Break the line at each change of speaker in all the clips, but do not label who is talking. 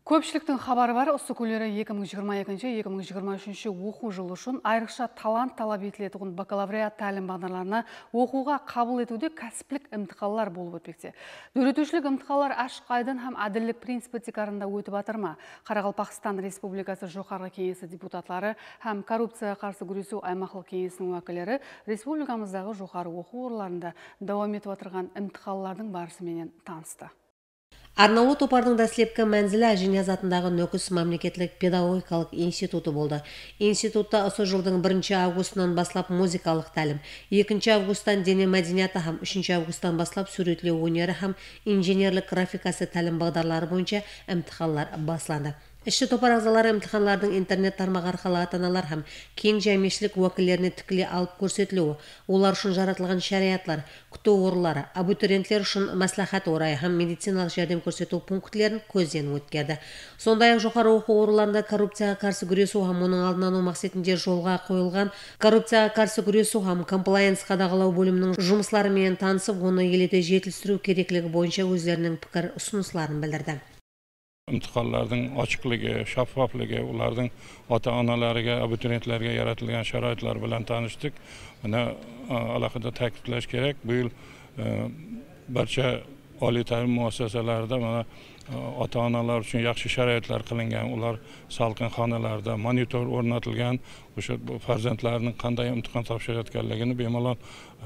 Көпшіліктің хабары бар, осы күндері 2022-2023 оқу жылы үшін айрықша талант талап етілетін бакалавриат тәлім бағдарларына оқуға қабыл етуде кәсіптік имтихандар болып өтпекте. Дөретушілік имтихандар ашық айдын һәм әділдік принципі текарында өтіп атырма. Қарақалпақстан Республикасы жоғарғы кеңесі депутатлары һәм коррупцияға қарсы күресу аймақтық кеңесінің уәкілдері республикамыздағы жоғары оқу орындарында давам етіп отырған имтихандардың барысымен танысты.
Арнаулы Топардың дәслепкі мәнзілі Әжінияз атындағы Нөкіс мемлекеттік педагогикалық институты болды. Институтта осы жылдың 1 августынан баслап музыкалық тәлім, 2 августтан дене мәдениеті һәм 3 августтан баслап суретлеу өнері һәм инженерлік графикасы тәлім бағдарлары бойынша имтихандар басланды. Ішші топар ағзалары имтиханлардың интернет тармағы арқылы ата-аналар һәм кең жәмешілік уәкілдеріне тікелей алып көрсетілуі, олар үшін жаратылған шариғатлар, күту орынлары, абитуриенттер үшін мәслихат орайы һәм медициналық жәрдем көрсету пунктлерін көзден өткерді. Сондай-ақ жоғары оқу орындарында коррупцияға қарсы күресу һәм оның алдын алу мақсатында жолға қойылған коррупцияға қарсы күресу һәм комплаенс қадағалау бөлімінің жұмыстарымен танысып, оны елде жетілдіру керектігі бойынша өздерінің пікір ұсыныстарын білдірді.
İmtihanlardan açıklığı, şeffaflığı, onların ata-analarına, abituriyentlerine yaratılan şaraitler bilen tanıştık. Buna alakada ta'kidlash kerak. Bu yıl barcha oliy ta'lim muassasalarida ota-onalar uchun yaxshi sharoitlar qilingan. Ular salqin xonalarda monitor o'rnatilgan. O'sha farzandlarning qanday imtihon topshirayotganligini bemalol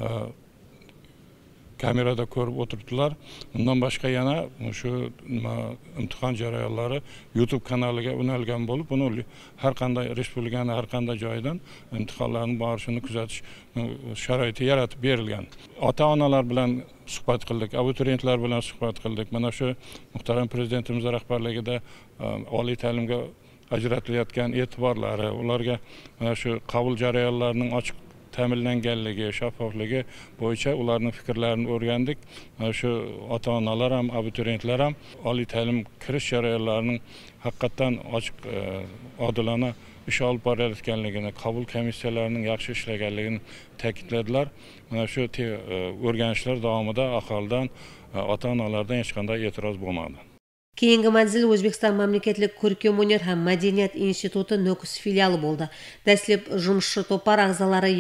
kamerada ko'rib o'tiribdilar. Bundan boshqa yana shu imtihon jarayonlari YouTube kanaliga ulangan bo'lib, buni har qanday respublikaning har qanday joyidan imtihonlarning borishini kuzatish sharoiti yaratib berilgan. Ota-onalar bilan suhbat qildik, abituriyentlar bilan suhbat qildik. Mana shu muhtaram prezidentimiz rahbarligida oliy ta'limga ajratilayotgan e'tiborlari, ularga mana shu qabul jarayonlarining ochiq ta'minlanganligi, shaffofligi bo'yicha ularning fikrlarini o'rgandik. Shu ota-onalar ham, abituriyentlar ham oliy ta'lim kirish jarayonlarining haqiqatan ochiq, odilona ish olib borayotganligini, qabul komissiyalarining yaxshi ishlaganligini ta'kidladilar. Mana shu o'rganishlar davomida aholidan, ota-onalardan hech qanday e'tiroz bo'lmadi.
Кейінгі мәнзіл Өзбекстан мемлекеттік көркемөнер һәм мәдениет институты Нөкіс филиалы болды. Дәслеп жұмысшы топар ағзалары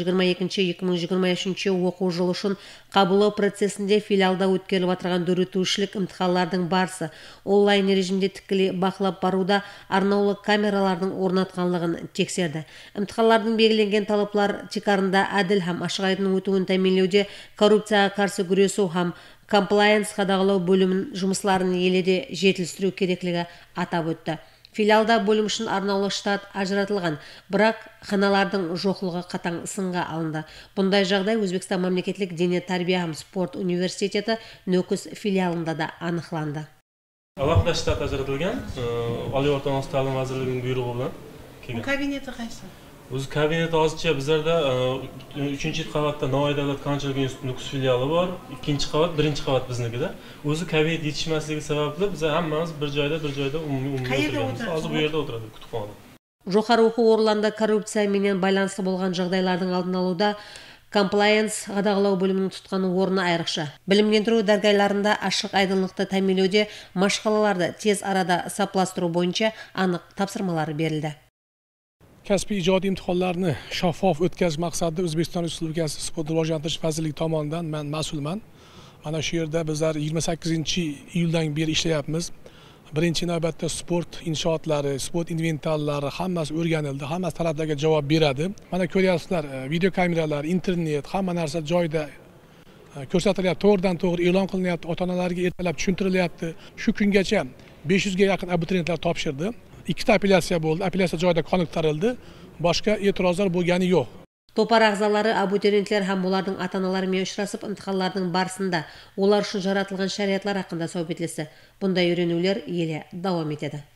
2022-2023 оқу жылы үшін қабылдау процесінде филиалда өткеріліп отырған дөретушілік имтиханлардың барысы онлайн режимде тікелей бақылап баруда арнаулы камералардың орнатқанлығын тексерді. Имтиханлардың белгіленген талаптар шекарында әділ һәм ашық айдың өтуін тәмінлеуде коррупцияға қарсы күресу һәм комплаенс қадағалау бөлімінің жұмысларын елде жетілдіру керектігі атап өтті. Филиалда бөлім үшін арнаулы штат ажыратылған, бірақ ханалардың жоқлығы қатаң сынға алынды. Бұндай жағдай Өзбекстан мемлекеттік дене тәрбие һәм спорт университеті Нөкіс филиалында да анықланды.
Алақта штат ажыратылған, Oliy o'rta maxsus ta'lim vazirligining buyrug'i bilan kelgan.
Kabineti qaysi?
O'zi kabineti hozircha bizlarda 3-qavatda Navoiy davlat konchilik instituti Nukus filiali bor, 2-qavat, 1-qavat biznikida. O'zi kabinet yetishmasligi sababli biz hammamiz bir joyda umumiy o'tiramiz. Hozir bu yerda o'tiradi, kutubxonada.
Жоғары оқу орындарында коррупция менен байланысты болған жағдайлардың алдын алуда комплаенс қадағалау бөлімінің тұтқан орны айрықша. Білімдендіру дәргайларында ашық айдынлықты тәмінлеуде машқалаларды тез арада сапластыру бойынша анық тапсырмалары берілді.
Kasbiy ijodiy imtihonlarni shaffof o'tkazish maqsadida O'zbekiston Respublikasi Sport rivojlantirish vazirligi tomonidan men mas'ulman. Mana shu yerda bizlar 28-iyuldan beri ishlayapmiz. Birinchi navbatda sport inshootlari, sport inventarlari hammasi o'rganildi, hammasi talablarga javob beradi. Mana ko'ryapsizlar, video kameralar, internet, hamma narsa joyida ko'rsatilyapti, to'g'ridan-to'g'ri e'lon qilinyapti, ota-onalarga ertalab tushuntirilyapti. Shu kungacha 500 ga yaqin abituriyentlar topshirdi. 2 apellyatsiya bo'ldi, apellyatsiya joyida qoniqtirildi, boshqa e'tirozlar bo'lgani yo'q.
Топар ағзалары абитуриенттер һәм олардың ата-аналарымен ұшырасып, имтиханлардың барысында олар үшін жаратылған шариғатлар хақында сөйлесті. Бұндай үйренулер еле давам етеді.